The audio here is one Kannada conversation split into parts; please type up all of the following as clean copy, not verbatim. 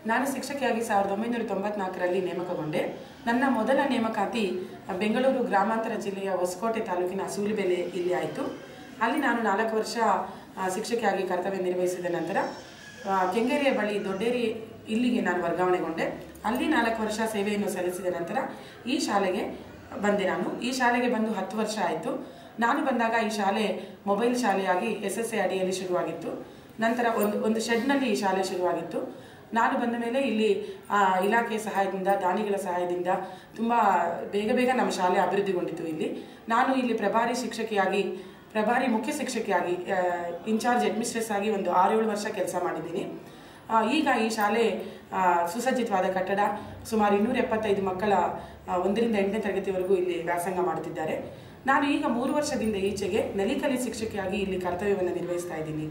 ನಾನು ಶಿಕ್ಷಕಿಯಾಗಿ 1994ರಲ್ಲಿ ನೇಮಕಗೊಂಡೆ. ನನ್ನ ಮೊದಲ ನೇಮಕಾತಿ ಬೆಂಗಳೂರು ಗ್ರಾಮಾಂತರ ಜಿಲ್ಲೆಯ ಹೊಸಕೋಟೆ ತಾಲೂಕಿನ ಸೂಲಿಬೆಲೆ ಇಲ್ಲಿ ಆಯಿತು. ಅಲ್ಲಿ ನಾನು 4 ವರ್ಷ ಶಿಕ್ಷಕಿಯಾಗಿ ಕರ್ತವ್ಯ ನಿರ್ವಹಿಸಿದ ನಂತರ ಕೆಂಗೇರಿಯ ಬಳಿ ದೊಡ್ಡೇರಿ ಇಲ್ಲಿಗೆ ನಾನು ವರ್ಗಾವಣೆಗೊಂಡೆ. ಅಲ್ಲಿ 4 ವರ್ಷ ಸೇವೆಯನ್ನು ಸಲ್ಲಿಸಿದ ನಂತರ ಈ ಶಾಲೆಗೆ ಬಂದೆ. ಈ ಶಾಲೆಗೆ ಬಂದು 10 ವರ್ಷ ಆಯಿತು. ನಾನು ಬಂದಾಗ ಈ ಶಾಲೆ ಮೊಬೈಲ್ ಶಾಲೆಯಾಗಿ SSA ಅಡಿಯಲ್ಲಿ ಶುರುವಾಗಿತ್ತು. ನಂತರ ಒಂದು ಶೆಡ್ನಲ್ಲಿ ಈ ಶಾಲೆ ಶುರುವಾಗಿತ್ತು. ನಾನು ಬಂದ ಮೇಲೆ ಇಲ್ಲಿ ಇಲಾಖೆಯ ಸಹಾಯದಿಂದ, ದಾನಿಗಳ ಸಹಾಯದಿಂದ ತುಂಬ ಬೇಗ ನಮ್ಮ ಶಾಲೆ ಅಭಿವೃದ್ಧಿಗೊಂಡಿತು. ನಾನು ಇಲ್ಲಿ ಪ್ರಭಾರಿ ಮುಖ್ಯ ಶಿಕ್ಷಕಿಯಾಗಿ ಇನ್ಚಾರ್ಜ್ ಅಡ್ಮಿನಿಸ್ಟ್ರೇಟರ್ ಆಗಿ ಒಂದು 6-7 ವರ್ಷ ಕೆಲಸ ಮಾಡಿದ್ದೀನಿ. ಈಗ ಈ ಶಾಲೆ ಸುಸಜ್ಜಿತವಾದ ಕಟ್ಟಡ, ಸುಮಾರು 275 ಮಕ್ಕಳ 1ರಿಂದ 8ನೇ ತರಗತಿವರೆಗೂ ಇಲ್ಲಿ ವ್ಯಾಸಂಗ ಮಾಡುತ್ತಿದ್ದಾರೆ. ನಾನು ಈಗ 3 ವರ್ಷದಿಂದ ಈಚೆಗೆ ನಲಿಕಲಿ ಶಿಕ್ಷಕಿಯಾಗಿ ಇಲ್ಲಿ ಕರ್ತವ್ಯವನ್ನು ನಿರ್ವಹಿಸ್ತಾ ಇದ್ದೀನಿ.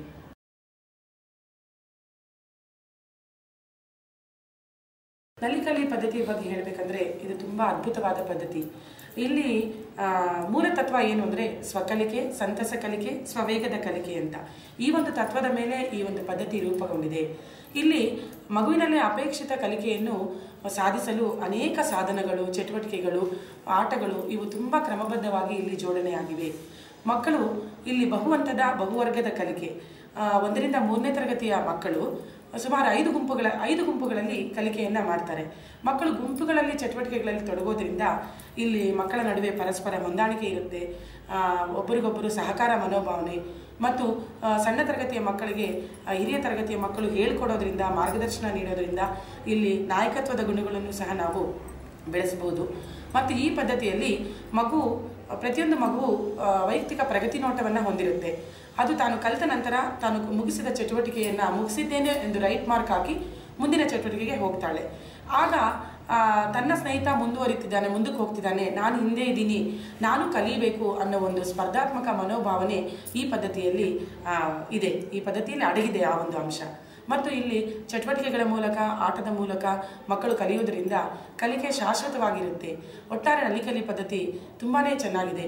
ನಲಿಕಲಿ ಪದ್ಧತಿಯ ಬಗ್ಗೆ ಹೇಳಬೇಕಂದ್ರೆ ಇದು ತುಂಬ ಅದ್ಭುತವಾದ ಪದ್ಧತಿ. ಇಲ್ಲಿ ಮೂಲ ತತ್ವ ಏನು ಅಂದರೆ ಸ್ವಕಲಿಕೆ, ಸಂತಸ ಕಲಿಕೆ, ಸ್ವವೇಗದ ಕಲಿಕೆ ಅಂತ. ಈ ಒಂದು ತತ್ವದ ಮೇಲೆ ಈ ಒಂದು ಪದ್ಧತಿ ರೂಪುಗೊಂಡಿದೆ. ಇಲ್ಲಿ ಮಗುವಿನಲ್ಲಿ ಅಪೇಕ್ಷಿತ ಕಲಿಕೆಯನ್ನು ಸಾಧಿಸಲು ಅನೇಕ ಸಾಧನಗಳು, ಚಟುವಟಿಕೆಗಳು, ಆಟಗಳು ಇವು ತುಂಬ ಕ್ರಮಬದ್ಧವಾಗಿ ಇಲ್ಲಿ ಜೋಡಣೆಯಾಗಿವೆ. ಮಕ್ಕಳು ಇಲ್ಲಿ ಬಹುವರ್ಗದ ಕಲಿಕೆ, 1ರಿಂದ 3ನೇ ತರಗತಿಯ ಮಕ್ಕಳು ಸುಮಾರು 5 ಗುಂಪುಗಳಲ್ಲಿ ಕಲಿಕೆಯನ್ನು ಮಾಡ್ತಾರೆ. ಮಕ್ಕಳು ಗುಂಪುಗಳಲ್ಲಿ ಚಟುವಟಿಕೆಗಳಲ್ಲಿ ತೊಡಗೋದ್ರಿಂದ ಇಲ್ಲಿ ಮಕ್ಕಳ ನಡುವೆ ಪರಸ್ಪರ ಹೊಂದಾಣಿಕೆ ಇರುತ್ತೆ. ಒಬ್ಬರಿಗೊಬ್ಬರು ಸಹಕಾರ ಮನೋಭಾವನೆ ಮತ್ತು ಸಣ್ಣ ತರಗತಿಯ ಮಕ್ಕಳಿಗೆ ಹಿರಿಯ ತರಗತಿಯ ಮಕ್ಕಳು ಹೇಳ್ಕೊಡೋದ್ರಿಂದ, ಮಾರ್ಗದರ್ಶನ ನೀಡೋದ್ರಿಂದ ಇಲ್ಲಿ ನಾಯಕತ್ವದ ಗುಣಗಳನ್ನು ಸಹ ನಾವು ಬೆಳೆಸಬಹುದು. ಮತ್ತು ಈ ಪದ್ಧತಿಯಲ್ಲಿ ಪ್ರತಿಯೊಂದು ಮಗು ವೈಯಕ್ತಿಕ ಪ್ರಗತಿ ನೋಟವನ್ನು ಹೊಂದಿರುತ್ತೆ. ಅದು ತಾನು ಕಲಿತ ನಂತರ ತಾನು ಮುಗಿಸಿದ ಚಟುವಟಿಕೆಯನ್ನು ಮುಗಿಸಿದ್ದೇನೆ ಎಂದು ರೈಟ್ ಮಾರ್ಕ್ ಹಾಕಿ ಮುಂದಿನ ಚಟುವಟಿಕೆಗೆ ಹೋಗ್ತಾಳೆ. ಆಗ ತನ್ನ ಸ್ನೇಹಿತ ಮುಂದಕ್ಕೆ ಹೋಗ್ತಿದ್ದಾನೆ, ನಾನು ಹಿಂದೆ ಇದ್ದೀನಿ, ನಾನು ಕಲಿಬೇಕು ಅನ್ನೋ ಒಂದು ಸ್ಪರ್ಧಾತ್ಮಕ ಮನೋಭಾವನೆ ಈ ಪದ್ಧತಿಯಲ್ಲಿ ಇದೆ. ಈ ಪದ್ಧತಿಯಲ್ಲಿ ಅಡಗಿದೆ ಆ ಒಂದು ಅಂಶ. ಮತ್ತು ಇಲ್ಲಿ ಚಟುವಟಿಕೆಗಳ ಮೂಲಕ, ಆಟದ ಮೂಲಕ ಮಕ್ಕಳು ಕಲಿಯೋದ್ರಿಂದ ಕಲಿಕೆ ಶಾಶ್ವತವಾಗಿರುತ್ತೆ. ಒಟ್ಟಾರೆ ನಲಿಕಲಿ ಪದ್ಧತಿ ತುಂಬಾ ಚೆನ್ನಾಗಿದೆ.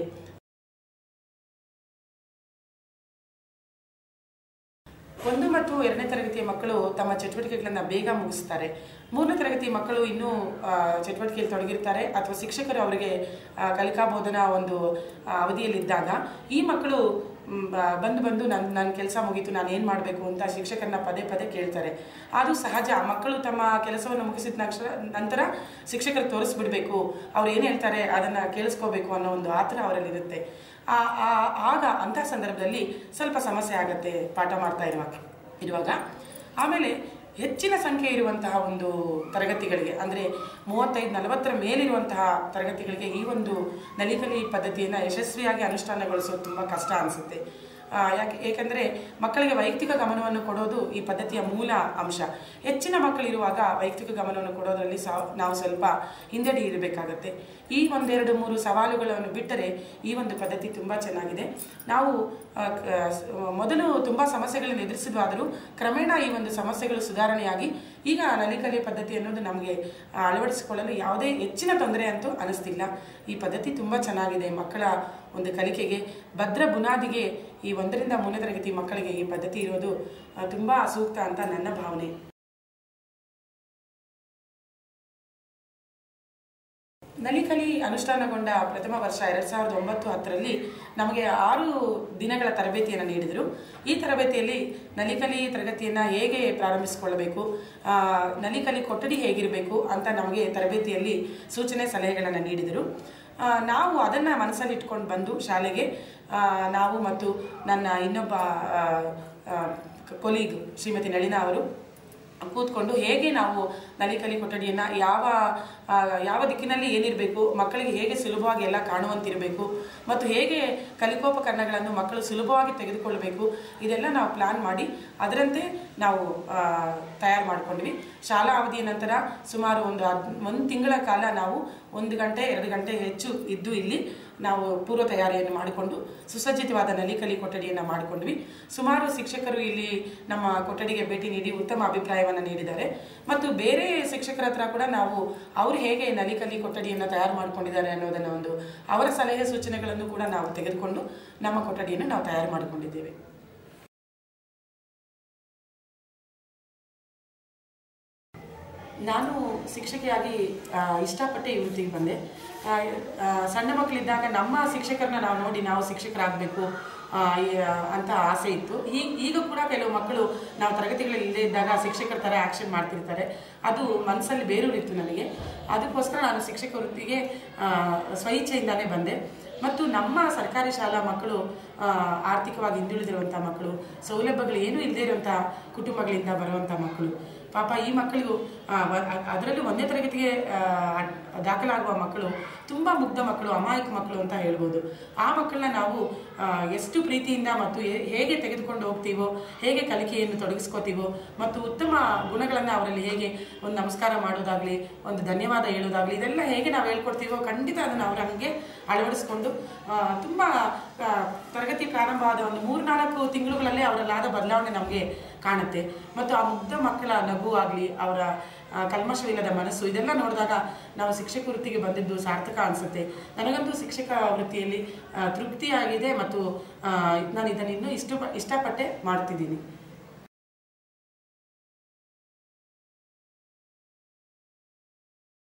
1 ಮತ್ತು 2ನೇ ತರಗತಿಯ ಮಕ್ಕಳು ತಮ್ಮ ಚಟುವಟಿಕೆಗಳನ್ನು ಬೇಗ ಮುಗಿಸ್ತಾರೆ. 3ನೇ ತರಗತಿ ಮಕ್ಕಳು ಇನ್ನೂ ಚಟುವಟಿಕೆಯಲ್ಲಿ ತೊಡಗಿರ್ತಾರೆ ಅಥವಾ ಶಿಕ್ಷಕರು ಅವರಿಗೆ ಕಲಿಕಾ ಬೋಧನಾ ಒಂದು ಅವಧಿಯಲ್ಲಿದ್ದಾಗ ಈ ಮಕ್ಕಳು ಬಂದು ನನ್ನ ಕೆಲಸ ಮುಗೀತು, ನಾನು ಏನು ಮಾಡಬೇಕು ಅಂತ ಶಿಕ್ಷಕರನ್ನ ಪದೇ ಕೇಳ್ತಾರೆ. ಅದು ಸಹಜ. ಮಕ್ಕಳು ತಮ್ಮ ಕೆಲಸವನ್ನು ಮುಗಿಸಿದ ನಂತರ ಶಿಕ್ಷಕರು ತೋರಿಸ್ಬಿಡ್ಬೇಕು, ಅವ್ರು ಏನು ಹೇಳ್ತಾರೆ ಅದನ್ನು ಕೇಳಿಸ್ಕೋಬೇಕು ಅನ್ನೋ ಒಂದು ಆತರ ಅವರಲ್ಲಿರುತ್ತೆ. ಆಗ ಅಂಥ ಸಂದರ್ಭದಲ್ಲಿ ಸ್ವಲ್ಪ ಸಮಸ್ಯೆ ಆಗುತ್ತೆ ಪಾಠ ಮಾಡ್ತಾ ಇರುವಾಗ. ಆಮೇಲೆ ಹೆಚ್ಚಿನ ಸಂಖ್ಯೆ ಇರುವಂತಹ ಒಂದು ತರಗತಿಗಳಿಗೆ, ಅಂದರೆ 35-40 ಮೇಲಿರುವಂತಹ ತರಗತಿಗಳಿಗೆ ಈ ಒಂದು ನಲಿಕಲಿ ಪದ್ಧತಿಯನ್ನು ಯಶಸ್ವಿಯಾಗಿ ಅನುಷ್ಠಾನಗೊಳಿಸೋದು ತುಂಬ ಕಷ್ಟ ಅನಿಸುತ್ತೆ. ಏಕೆಂದರೆ ಮಕ್ಕಳಿಗೆ ವೈಯಕ್ತಿಕ ಗಮನವನ್ನು ಕೊಡೋದು ಈ ಪದ್ಧತಿಯ ಮೂಲ ಅಂಶ. ಹೆಚ್ಚಿನ ಮಕ್ಕಳಿರುವಾಗ ವೈಯಕ್ತಿಕ ಗಮನವನ್ನು ಕೊಡೋದ್ರಲ್ಲಿ ನಾವು ಸ್ವಲ್ಪ ಹಿಂದಡಿ ಇರಬೇಕಾಗತ್ತೆ. ಈ 1-2-3 ಸವಾಲುಗಳನ್ನು ಬಿಟ್ಟರೆ ಈ ಒಂದು ಪದ್ಧತಿ ತುಂಬ ಚೆನ್ನಾಗಿದೆ. ನಾವು ಮೊದಲು ತುಂಬ ಸಮಸ್ಯೆಗಳನ್ನು ಎದುರಿಸಿದ್ವಾದರೂ ಕ್ರಮೇಣ ಈ ಒಂದು ಸಮಸ್ಯೆಗಳು ಸುಧಾರಣೆಯಾಗಿ ಈಗ ನಲಿಕಲಿ ಪದ್ಧತಿ ಅನ್ನೋದು ನಮಗೆ ಅಳವಡಿಸಿಕೊಳ್ಳಲು ಯಾವುದೇ ಹೆಚ್ಚಿನ ತೊಂದರೆ ಅಂತೂ ಅನಿಸ್ತಿಲ್ಲ. ಈ ಪದ್ಧತಿ ತುಂಬ ಚೆನ್ನಾಗಿದೆ. ಮಕ್ಕಳ ಒಂದು ಕಲಿಕೆಗೆ ಭದ್ರ ಬುನಾದಿಗೆ ಈ 1ರಿಂದ 3ನೇ ತರಗತಿ ಮಕ್ಕಳಿಗೆ ಈ ಪದ್ಧತಿ ಇರೋದು ತುಂಬ ಸೂಕ್ತ ಅಂತ ನನ್ನ ಭಾವನೆ. ನಲಿಕಲಿ ಅನುಷ್ಠಾನಗೊಂಡ ಪ್ರಥಮ ವರ್ಷ 2009-10ರಲ್ಲಿ ನಮಗೆ 6 ದಿನಗಳ ತರಬೇತಿಯನ್ನು ನೀಡಿದರು. ಈ ತರಬೇತಿಯಲ್ಲಿ ನಲಿಕಲಿ ತರಗತಿಯನ್ನು ಹೇಗೆ ಪ್ರಾರಂಭಿಸಿಕೊಳ್ಳಬೇಕು, ನಲಿಕಲಿ ಕೊಠಡಿ ಹೇಗಿರಬೇಕು ಅಂತ ನಮಗೆ ತರಬೇತಿಯಲ್ಲಿ ಸೂಚನೆ ಸಲಹೆಗಳನ್ನು ನೀಡಿದರು. ನಾವು ಅದನ್ನು ಮನಸ್ಸಲ್ಲಿ ಇಟ್ಕೊಂಡು ಬಂದು ಶಾಲೆಗೆ ನಾವು ಮತ್ತು ನನ್ನ ಇನ್ನೊಬ್ಬ ಕೊಲೀಗ್ ಶ್ರೀಮತಿ ನಳಿನಾ ಅವರು ಕೂತ್ಕೊಂಡು ಹೇಗೆ ನಾವು ನಲಿಕಲಿ ಕೊಠಡಿಯನ್ನು ಯಾವ ದಿಕ್ಕಿನಲ್ಲಿ ಏನಿರಬೇಕು, ಮಕ್ಕಳಿಗೆ ಹೇಗೆ ಸುಲಭವಾಗಿ ಎಲ್ಲ ಕಾಣುವಂತಿರಬೇಕು ಮತ್ತು ಹೇಗೆ ಕಲಿಕೋಪಕರಣಗಳನ್ನು ಮಕ್ಕಳು ಸುಲಭವಾಗಿ ತೆಗೆದುಕೊಳ್ಳಬೇಕು, ಇದೆಲ್ಲ ನಾವು ಪ್ಲಾನ್ ಮಾಡಿ ಅದರಂತೆ ನಾವು ತಯಾರು ಮಾಡಿಕೊಂಡ್ವಿ. ಶಾಲಾ ಅವಧಿಯ ನಂತರ ಸುಮಾರು ಒಂದು ತಿಂಗಳ ಕಾಲ ನಾವು 1 ಗಂಟೆ 2 ಗಂಟೆ ಹೆಚ್ಚು ಇದ್ದು ಇಲ್ಲಿ ನಾವು ಪೂರ್ವ ತಯಾರಿಯನ್ನು ಮಾಡಿಕೊಂಡು ಸುಸಜ್ಜಿತವಾದ ನಲಿಕಲಿ ಕೊಠಡಿಯನ್ನು ಮಾಡಿಕೊಂಡ್ವಿ. ಸುಮಾರು ಶಿಕ್ಷಕರು ಇಲ್ಲಿ ನಮ್ಮ ಕೊಠಡಿಗೆ ಭೇಟಿ ನೀಡಿ ಉತ್ತಮ ಅಭಿಪ್ರಾಯವನ್ನು ನೀಡಿದ್ದಾರೆ. ಮತ್ತು ಬೇರೆ ಶಿಕ್ಷಕರ ಹತ್ರ ಕೂಡ ನಾವು ಅವರು ಹೇಗೆ ನಲಿಕಲಿ ಕೊಠಡಿಯನ್ನು ತಯಾರು ಮಾಡಿಕೊಂಡಿದ್ದಾರೆ ಅನ್ನೋದನ್ನು ಅವರ ಸಲಹೆ ಸೂಚನೆಗಳನ್ನು ಕೂಡ ನಾವು ತೆಗೆದುಕೊಂಡು ನಮ್ಮ ಕೊಠಡಿಯನ್ನು ನಾವು ತಯಾರು ಮಾಡಿಕೊಂಡಿದ್ದೇವೆ. ನಾನು ಶಿಕ್ಷಕಿಯಾಗಿ ಇಷ್ಟಪಟ್ಟೆ ಈ ವೃತ್ತಿಗೆ ಬಂದೆ. ಸಣ್ಣ ಮಕ್ಕಳಿದ್ದಾಗ ನಮ್ಮ ಶಿಕ್ಷಕರನ್ನ ನಾವು ನೋಡಿ ನಾವು ಶಿಕ್ಷಕರಾಗಬೇಕು ಅಂತ ಆಸೆ ಇತ್ತು. ಈಗ ಕೂಡ ಕೆಲವು ಮಕ್ಕಳು ನಾವು ತರಗತಿಗಳಲ್ಲಿ ಇಲ್ಲದೇ ಇದ್ದಾಗ ಶಿಕ್ಷಕರ ಥರ ಆ್ಯಕ್ಷನ್ ಮಾಡ್ತಿರ್ತಾರೆ. ಅದು ಮನಸ್ಸಲ್ಲಿ ಬೇರೂರಿತ್ತು ನನಗೆ. ಅದಕ್ಕೋಸ್ಕರ ನಾನು ಶಿಕ್ಷಕ ವೃತ್ತಿಗೆ ಸ್ವಇಚ್ಛೆಯಿಂದಾನೇ ಬಂದೆ. ಮತ್ತು ನಮ್ಮ ಸರ್ಕಾರಿ ಶಾಲಾ ಮಕ್ಕಳು ಆರ್ಥಿಕವಾಗಿ ಹಿಂದುಳಿದಿರುವಂಥ ಮಕ್ಕಳು, ಸೌಲಭ್ಯಗಳು ಏನೂ ಇಲ್ಲದೇ ಇರುವಂಥ ಕುಟುಂಬಗಳಿಂದ ಬರುವಂಥ ಮಕ್ಕಳು. ಪಾಪ ಈ ಮಕ್ಕಳಿಗೂ ಅದರಲ್ಲೂ 1ನೇ ತರಗತಿಗೆ ದಾಖಲಾಗುವ ಮಕ್ಕಳು ತುಂಬ ಮುಗ್ಧ ಮಕ್ಕಳು, ಅಮಾಯಕ ಮಕ್ಕಳು ಅಂತ ಹೇಳ್ಬೋದು. ಆ ಮಕ್ಕಳನ್ನ ನಾವು ಎಷ್ಟು ಪ್ರೀತಿಯಿಂದ ಮತ್ತು ಹೇಗೆ ತೆಗೆದುಕೊಂಡು ಹೋಗ್ತೀವೋ, ಹೇಗೆ ಕಲಿಕೆಯನ್ನು ತೊಡಗಿಸ್ಕೋತೀವೋ ಮತ್ತು ಉತ್ತಮ ಗುಣಗಳನ್ನು ಅವರಲ್ಲಿ ಹೇಗೆ ಒಂದು ನಮಸ್ಕಾರ ಮಾಡೋದಾಗಲಿ, ಒಂದು ಧನ್ಯವಾದ ಹೇಳೋದಾಗಲಿ, ಇದೆಲ್ಲ ಹೇಗೆ ನಾವು ಹೇಳ್ಕೊಡ್ತೀವೋ ಖಂಡಿತ ಅದನ್ನು ಅವರು ಹಂಗೆ ಅಳವಡಿಸ್ಕೊಂಡು ತುಂಬ ತರಗತಿ ಪ್ರಾರಂಭ ಆದ ಒಂದು 3-4 ತಿಂಗಳುಗಳಲ್ಲೇ ಅವರಲ್ಲಾದ ಬದಲಾವಣೆ ನಮಗೆ ಕಾಣುತ್ತೆ. ಮತ್ತು ಆ ಮುಗ್ಧ ಮಕ್ಕಳ ನಗು ಆಗಲಿ, ಅವರ ಕಲ್ಮಶವಿಲ್ಲದ ಮನಸ್ಸು, ಇದೆಲ್ಲ ನೋಡಿದಾಗ ನಾವು ಶಿಕ್ಷಕ ವೃತ್ತಿಗೆ ಬಂದಿದ್ದು ಸಾರ್ಥಕ ಅನಿಸುತ್ತೆ. ನನಗಂತೂ ಶಿಕ್ಷಕ ವೃತ್ತಿಯಲ್ಲಿ ತೃಪ್ತಿಯಾಗಿದೆ ಮತ್ತು ನಾನು ಇದನ್ನು ಇನ್ನೂ ಇಷ್ಟಪಟ್ಟೆ ಮಾಡ್ತಿದ್ದೀನಿ.